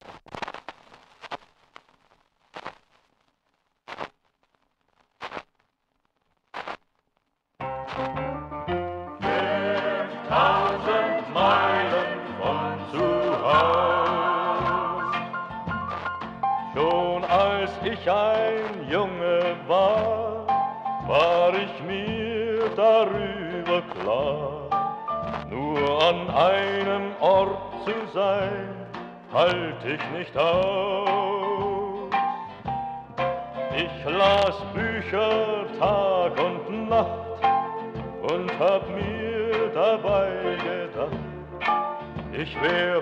Meilen von zu Haus. Schon als ich ein Junge war, war ich mir darüber klar, nur an einem Ort zu sein, halt ich nicht aus. Ich las Bücher Tag und Nacht und hab mir dabei gedacht, ich wär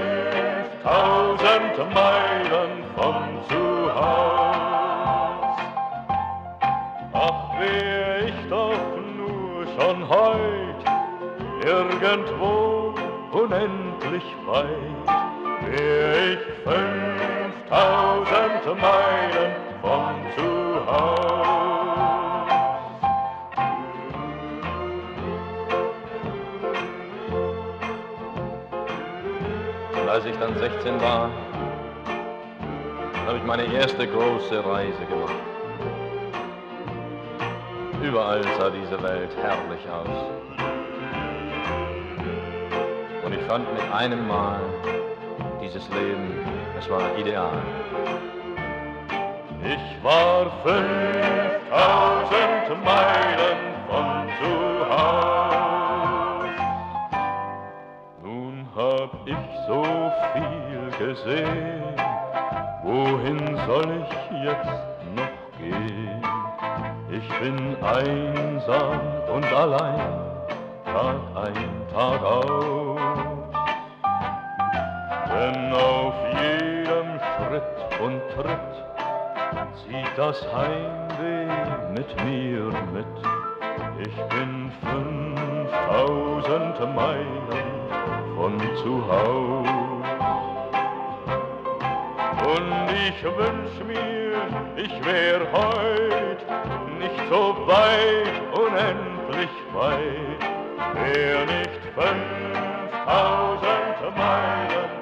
5000 Meilen von zu Haus. Ach, wär ich doch nur schon heut irgendwo unendlich weit, wär ich 5000 Meilen von zu Haus. Als ich dann 16 war, habe ich meine erste große Reise gemacht. Überall sah diese Welt herrlich aus. Und ich fand mit einem Mal, dieses Leben, es war ideal. Ich war 5000 Meilen von zu Haus. Nun hab ich so viel gesehen, wohin soll ich jetzt noch gehen? Ich bin einsam und allein, Tag ein, Tag aus. Denn auf jedem Schritt und Tritt zieht das Heimweh mit mir mit. Ich bin 5000 Meilen von zu Haus. Und ich wünsch mir, ich wär heut nicht so weit, unendlich weit, wär nicht 5000 Meilen